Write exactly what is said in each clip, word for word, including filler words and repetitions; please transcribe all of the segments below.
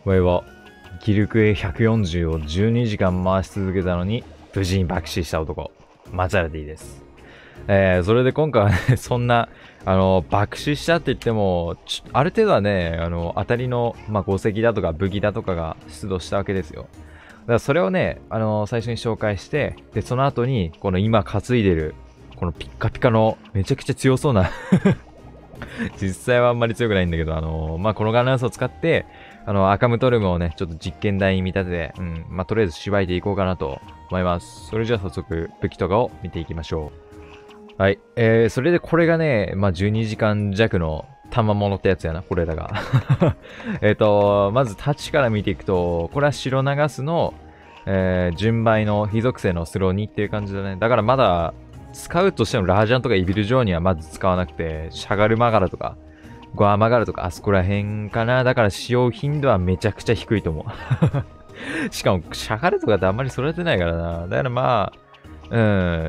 わいは、ギルクエひゃくよんじゅうをじゅうにじかん回し続けたのに、無事に爆死した男、マチャラティです。えー、それで今回はね、そんな、あの、爆死したって言っても、ある程度はね、あの、当たりの、まあ、鉱石だとか武器だとかが出土したわけですよ。だからそれをね、あの、最初に紹介して、で、その後に、この今担いでる、このピッカピカの、めちゃくちゃ強そうな実際はあんまり強くないんだけど、あのー、まあ、このガンランスを使って、あの、アカムトルムをね、ちょっと実験台に見立てて、うん、まあ、とりあえず縛いていこうかなと思います。それじゃあ早速、武器とかを見ていきましょう。はい。えー、それでこれがね、まあ、じゅうにじかん弱の賜物ってやつやな、これらが。えっと、まず、タチから見ていくと、これは白長スの、えー、純米の非属性のスローにっていう感じだね。だからまだ、使うとしてもラージャンとかイビルジョーにはまず使わなくて、シャガルマガラとか、ゴアマガラとかあそこら辺かな。だから使用頻度はめちゃくちゃ低いと思う。しかも、シャガルとかってあんまり育てないからな。だからまあ、うん、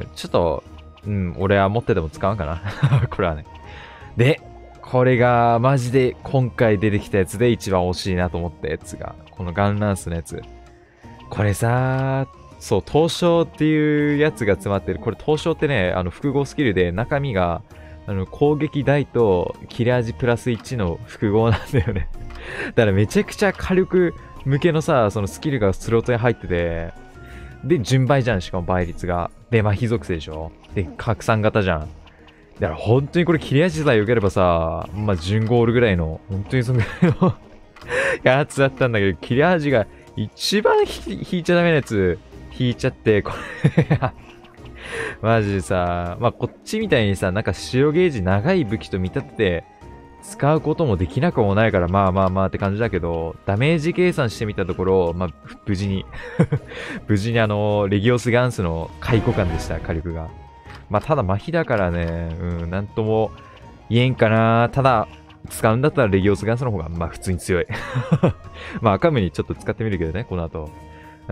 ちょっと、うん、俺は持ってても使わんかな。これはね。で、これがマジで今回出てきたやつで一番惜しいなと思ったやつが、このガンランスのやつ。これさー、そう、東証っていうやつが詰まってる。これ東証ってね、あの、複合スキルで中身が、あの、攻撃大と切れ味プラスいちの複合なんだよね。だからめちゃくちゃ火力向けのさ、そのスキルがスロットに入ってて、で、順倍じゃん、しかも倍率が。で、まあ、非属性でしょ。で、拡散型じゃん。だから本当にこれ切れ味さえ良ければさ、まあ、準ゴールぐらいの、本当にそのぐらいのやつだったんだけど、切れ味が一番引いちゃダメなやつ、引いちゃって、これマジでさ、まあ、こっちみたいにさ、なんか白ゲージ長い武器と見立てて、使うこともできなくもないから、まあまあまあって感じだけど、ダメージ計算してみたところ、まあ、無事に無事にあの、レギオスガンスの解雇感でした、火力が。まあ、ただ麻痺だからね、うん、なんとも言えんかな。ただ、使うんだったらレギオスガンスの方が、まあ普通に強い。まあ赤目にちょっと使ってみるけどね、この後。うん、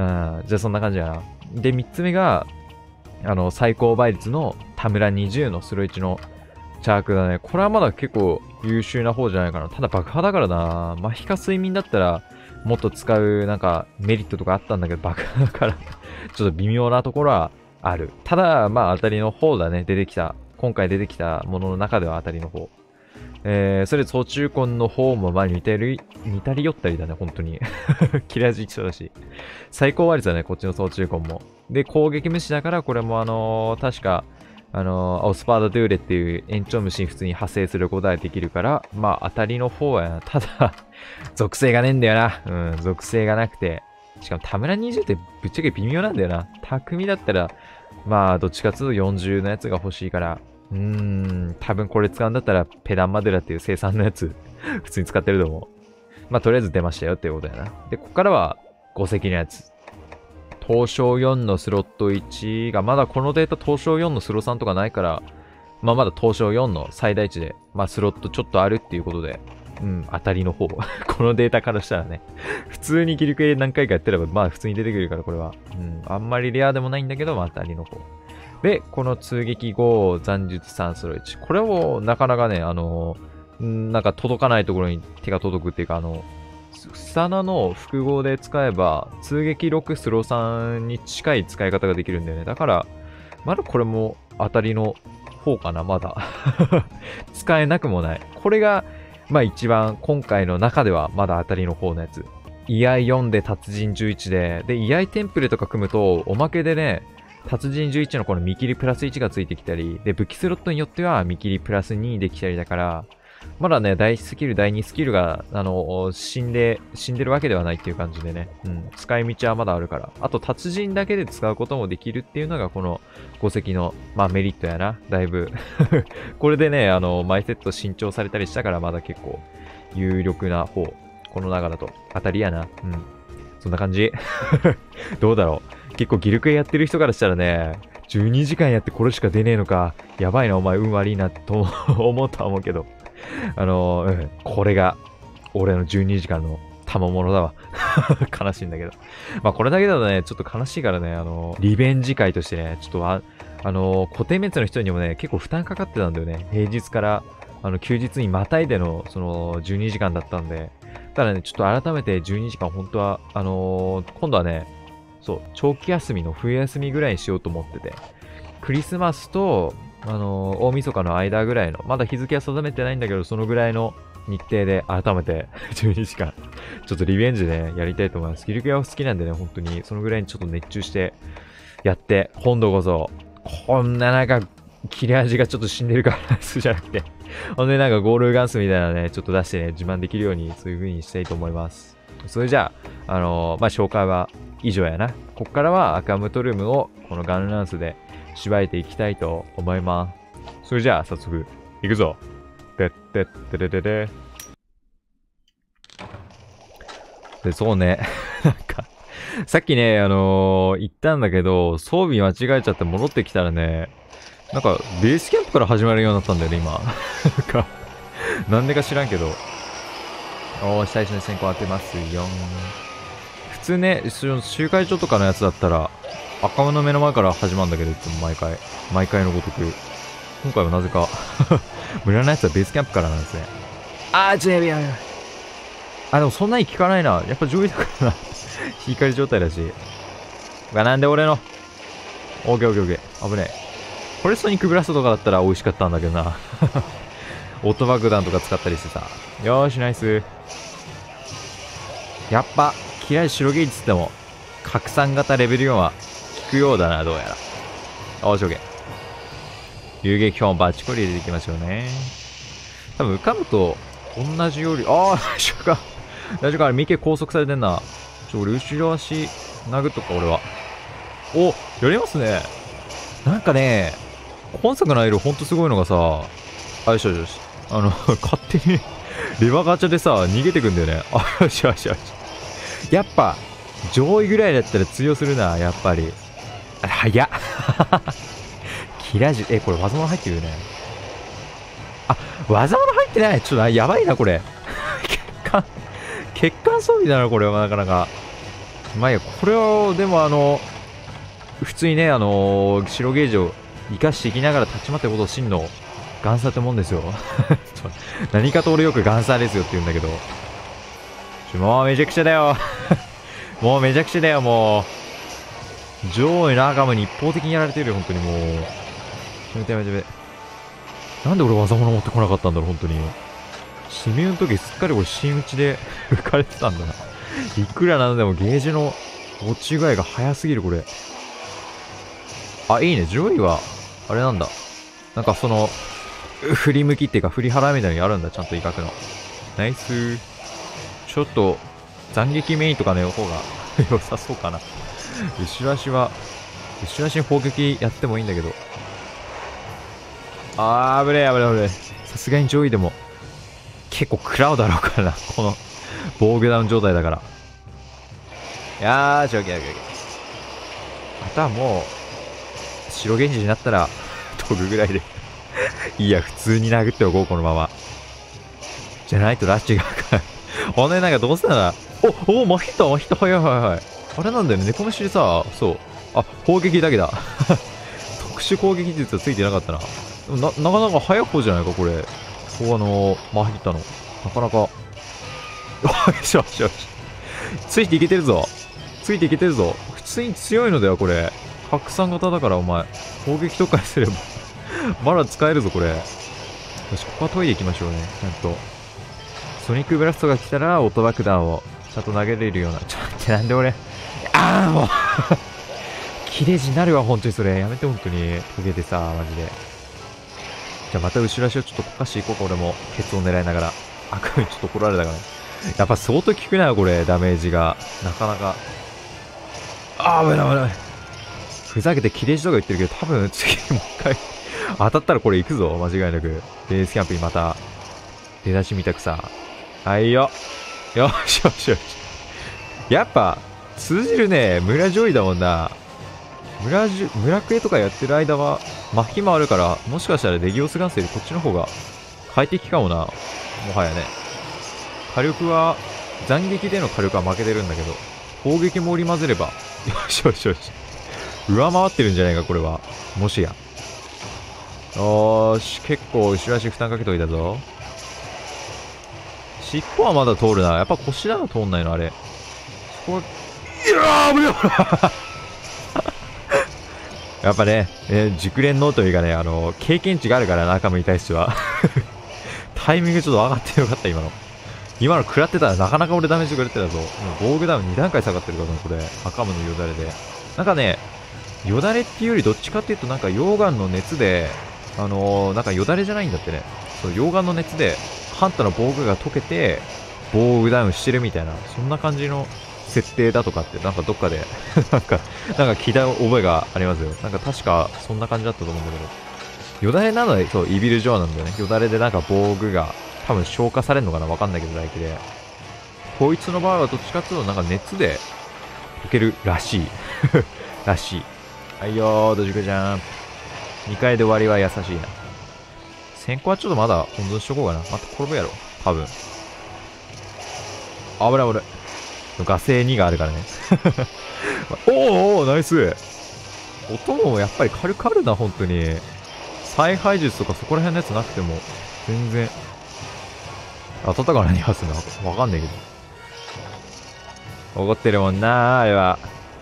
じゃあそんな感じやな。で、三つ目が、あの、最高倍率の田村にじゅうのスロいちのチャークだね。これはまだ結構優秀な方じゃないかな。ただ爆破だからな。麻痺か睡眠だったら、もっと使うなんかメリットとかあったんだけど、爆破だからちょっと微妙なところはある。ただ、まあ当たりの方だね。出てきた。今回出てきたものの中では当たりの方。えー、それ総中根の方もまあ似てる、似たり寄ったりだね、本当に。切れ味一緒だし。最高割率だね、こっちの総中根も。で、攻撃無視だから、これもあのー、確か、あのー、オスパーダドゥーレっていう延長虫に普通に派生することができるから、まあ当たりの方やな。ただ、属性がねえんだよな。うん、属性がなくて。しかも田村にじゅうってぶっちゃけ微妙なんだよな。匠だったら、まあどっちかつうとよんじゅうのやつが欲しいから、うーん、多分これ使うんだったら、ペダンマデラっていう生産のやつ、普通に使ってると思う。まあ、とりあえず出ましたよっていうことやな。で、ここからは、ご石のやつ。東証よんのスロットいちが、まだこのデータ東証よんのスロさんとかないから、まあ、まだ東証よんの最大値で、まあ、スロットちょっとあるっていうことで、うん、当たりの方。このデータからしたらね。普通にギルクエ何回かやってれば、まあ、普通に出てくるから、これは。うん、あんまりレアでもないんだけど、まあ、当たりの方。で、この通撃後、残術さんスロいち。これをなかなかね、あのー、なんか届かないところに手が届くっていうか、あの、スタナの複合で使えば、通撃ろくスロさんに近い使い方ができるんだよね。だから、まだこれも当たりの方かな、まだ。使えなくもない。これが、まあ一番今回の中ではまだ当たりの方のやつ。居合よんで達人じゅういちで、で、居合テンプレとか組むと、おまけでね、達人じゅういちのこの見切りプラスいちがついてきたり、で、武器スロットによっては見切りプラスにできたりだから、まだね、だいいちスキル、だいにスキルが、あの、死んで、死んでるわけではないっていう感じでね、うん、使い道はまだあるから。あと、達人だけで使うこともできるっていうのが、このご石の、まあメリットやな、だいぶ。これでね、あの、マイセット新調されたりしたから、まだ結構、有力な方。この中だと、当たりやな。うん。そんな感じ。どうだろう。結構ギルクエやってる人からしたらね、じゅうにじかんやってこれしか出ねえのか、やばいなお前運悪いなと思うとは思うけど、あのー、うん、これが俺のじゅうにじかんの賜物だわ。悲しいんだけど。まあこれだけだとね、ちょっと悲しいからね、あのー、リベンジ会としてね、ちょっとあ、あのー、固定滅の人にもね、結構負担かかってたんだよね。平日から、あの、休日にまたいでの、その、じゅうにじかんだったんで、 ただね、ちょっと改めてじゅうにじかん、本当は、あのー、今度はね、そう、長期休みの冬休みぐらいにしようと思ってて、クリスマスと、あのー、大晦日の間ぐらいの、まだ日付は定めてないんだけど、そのぐらいの日程で改めてじゅうにじかん、ちょっとリベンジね、やりたいと思います。ギルクエは好きなんでね、本当に、そのぐらいにちょっと熱中してやって、今度こそ、こんななんか、切れ味がちょっと死んでるからすじゃなくて、ほんでなんかゴールガンスみたいなね、ちょっと出してね、自慢できるように、そういう風にしたいと思います。それじゃあ、あのー、まあ、紹介は以上やな。こっからはアカムトルームをこのガンランスで縛えていきたいと思います。それじゃあ、早速、行くぞ。てってってれれれ。で、そうね。なんか、さっきね、あのー、言ったんだけど、装備間違えちゃって戻ってきたらね、なんか、ベースキャンプから始まるようになったんだよね、今。なんか、なんでか知らんけど。おー、最初に先行当てますよ。普通ね、集会所とかのやつだったら、赤間の目の前から始まるんだけど、いつも毎回。毎回のごとく。今回はなぜか、村のやつはベースキャンプからなんですね。あー、ちょ、やべやべやべ。あ、でもそんなに効かないな。やっぱ上位だからな。光状態だし。うわ、なんで俺の。オーケーオーケーオーケー。危ねえ。フォレストニックブラストとかだったら美味しかったんだけどな。オート爆弾とか使ったりしてさ。よーし、ナイス。やっぱ、嫌い白ゲージつっても、拡散型レベルよんは効くようだな、どうやら。よーし、オッケー。遊撃砲バチコリ入れていきましょうね。多分、浮かぶと、同じより、あー、大丈夫か。大丈夫か、あれ、ミケ拘束されてんな。ちょ、俺、後ろ足、殴っとくか、俺は。お、やりますね。なんかね、本作のアイドルほんとすごいのがさ、あ、よしよしよし。あの、勝手にレバーガチャでさ、逃げてくんだよね。あ、よしよしよし。やっぱ、上位ぐらいだったら通用するな、やっぱり。あれ、早っ。キラジ、え、これ技物入ってるよね。あ、技物入ってない。ちょっとやばいな、これ。血管、血管装備だな、これはなかなか。まあいいや、これは、でもあの、普通にね、あのー、白ゲージを生かしていきながら立ち回ってことを真のガンサーってもんですよ。何かと俺よくガンサーですよって言うんだけど。もうめちゃくちゃだよ。もうめちゃくちゃだよ、もう。上位の赤ムに一方的にやられてるよ、本当にもう。やめてやめてやめて。なんで俺技物持ってこなかったんだろう、本当に。指名の時すっかり俺新打ちで浮かれてたんだな。いくらなんでもゲージの落ち具合が早すぎる、これ。あ、いいね。上位は、あれなんだ。なんかその、振り向きっていうか振り払いみたいにあるんだ。ちゃんと威嚇の。ナイス。ちょっと、斬撃メインとかの方が良さそうかな。後ろ足は、後ろ足に砲撃やってもいいんだけど。あー、危ねえ危ねえ危ねえ。さすがに上位でも、結構食らうだろうからな。この、防御ダウン状態だから。いやー、ちょ、オッケーオッケーオッケー。あとはもう、白ゲンジになったら、飛ぶぐらいで。いいや、普通に殴っておこう、このまま。じゃないとラッシュが開かない。ほんで、なんかどうせなら、お、お、マヒット、マヒット、はいはいはいはい。あれなんだよね、猫飯でさ、そう。あ、砲撃だけだ。特殊攻撃術はついてなかったな。な、なかなか早い方じゃないか、これ。こう、あのー、マヒットの。なかなか。よしよしよし。ついていけてるぞ。ついていけてるぞ。普通に強いのだよ、これ。拡散型だから、お前。砲撃とかすれば。まだ使えるぞ、これ。よし、ここはトイレ行きましょうね。ちゃんと。ソニックブラストが来たら、オート爆弾をちゃんと投げれるような。ちょっと待って、なんで俺。ああ、もう。切れ字になるわ、本当にそれ。やめて、本当に。焦げてさ、マジで。じゃあまた後ろ足をちょっとこかしていこうか、俺も。ケツを狙いながら。赤にちょっと怒られたからね。やっぱ相当効くなよ、これ。ダメージが。なかなか。ああ、危ない危ない。ふざけて切れ字とか言ってるけど、多分次もう一回当たったらこれ行くぞ、間違いなく。ベースキャンプにまた、出だしみたくさ。はいよ。よしよしよし。やっぱ、通じるね。村上位だもんな。村じゅ、村クエとかやってる間は、巻きもあるから、もしかしたらレギオスガンスよりこっちの方が快適かもな。もはやね。火力は、斬撃での火力は負けてるんだけど、砲撃も織り交ぜれば、よしよしよし。上回ってるんじゃないか、これは。もしや。よーし、結構後ろ足負担かけといたぞ。 尻尾はまだ通るな。やっぱ腰だが通んないの、あれ。そこ、いやー、危ねえやっぱね、えー、熟練のというかね、あのー、経験値があるからな、赤目に対しては。タイミングちょっと上がってよかった、今の。今の食らってたらなかなか俺ダメージ食らってたぞ。もう防具ダウンに段階下がってるからな、これ。赤目のよだれで。なんかね、よだれっていうよりどっちかっていうとなんか溶岩の熱で、あのー、なんかよだれじゃないんだってね。そう、溶岩の熱で、ハンタの防具が溶けて、防具ダウンしてるみたいな、そんな感じの設定だとかって、なんかどっかで、なんか、なんか聞いた覚えがありますよ。なんか確かそんな感じだったと思うんだけど。よだれなので、そう、イビルジョアなんだよね。よだれでなんか防具が、多分消化されるのかなわかんないけど、唾液で。こいつの場合はどっちかっていうと、なんか熱で溶けるらしい。らしい。はいよー、ドジコちゃん。にかいで終わりは優しいな。先行はちょっとまだ温存しとこうかな。また転ぶやろ。多分。危ない危ない。ガセにがあるからね。おーおー、ナイス。音もやっぱり軽くあるな、本当に。采配術とかそこら辺のやつなくても、全然。当たったからにはすんな。わかんないけど。怒ってるもんなあれは。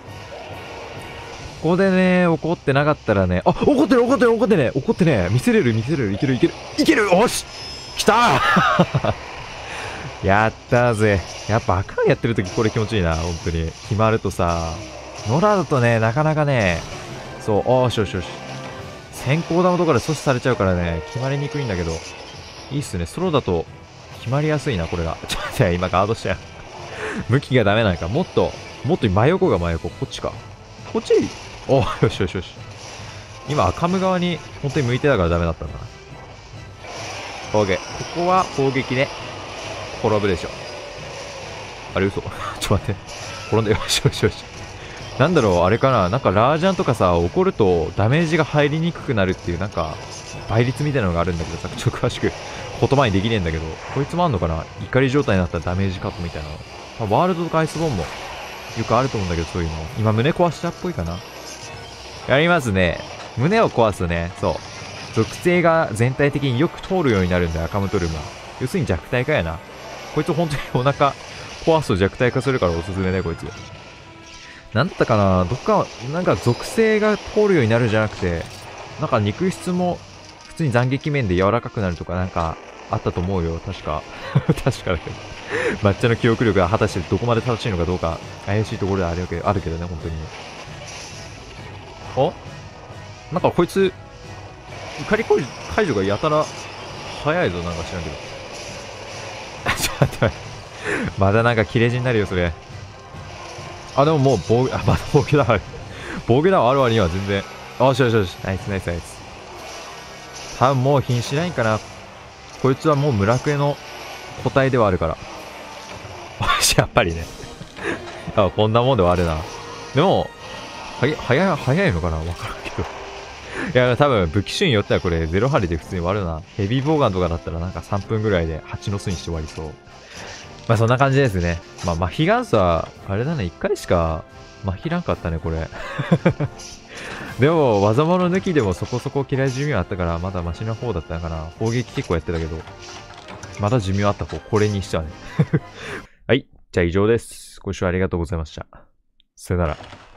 ここでね、怒ってなかったらね、あ、怒ってる怒ってる怒ってね、怒ってね、見せれる見せれる、いけるいける、いける、よし来たーやったーぜ。やっぱ赤やってるときこれ気持ちいいな、本当に。決まるとさ、野良だとね、なかなかね、そう、おーしよしよし。先行玉とかで阻止されちゃうからね、決まりにくいんだけど、いいっすね、ソロだと決まりやすいな、これが。ちょっと待って、今ガードしたよ。向きがダメなんか、もっと、もっと真横が真横、こっちか。こっちおよしよしよし。今、赤む側に本当に向いてたからダメだったんだな。オーケー。ここは攻撃ね。転ぶでしょ。あれ嘘ちょっと待って。転んで、よしよしよし。なんだろう、あれかな。なんかラージャンとかさ、怒るとダメージが入りにくくなるっていう、なんか、倍率みたいなのがあるんだけどさ、ちょっと詳しく言葉にできねえんだけど、こいつもあんのかな、怒り状態になったらダメージカットみたいなの。まあ、ワールドとかアイスボーンもよくあると思うんだけど、そういうの。今、胸壊したっぽいかな。やりますね。胸を壊すね。そう。属性が全体的によく通るようになるんだよ、赤ムトルムは。要するに弱体化やな。こいつ本当にお腹壊すと弱体化するからおすすめね、こいつ。なんだったかな、どっか、なんか属性が通るようになるじゃなくて、なんか肉質も普通に斬撃面で柔らかくなるとかなんかあったと思うよ、確か。確かだけど。抹茶の記憶力が果たしてどこまで正しいのかどうか怪しいところであるけど、あるけどね、本当に。おなんかこいつ、怒り解除がやたら早いぞ、なんか知らんけど。ちょっと待って、まだなんか切れ字になるよ、それ。あ、でももう防御、あ、まだ防御だ。防御だある割には全然。よしよしよし。ナイスナイスナイス。多分もう瀕死ないんかな。こいつはもう村クエの個体ではあるから。よし、やっぱりね。あ、こんなもんではあるな。でも、はや、早い、早いのかなわからんけど。いや、多分武器種によってはこれゼロ針で普通に終わるな。ヘビーボウガンとかだったらなんかさんぷんぐらいで蜂の巣にして終わりそう。まあそんな感じですね。まあ麻痺ガンスは、あれだね、いっかいしか麻痺らんかったね、これ。でも、技物抜きでもそこそこ嫌い寿命あったから、まだマシな方だったのかな。砲撃結構やってたけど、まだ寿命あった方、これにしてはね。はい。じゃあ以上です。ご視聴ありがとうございました。さよなら。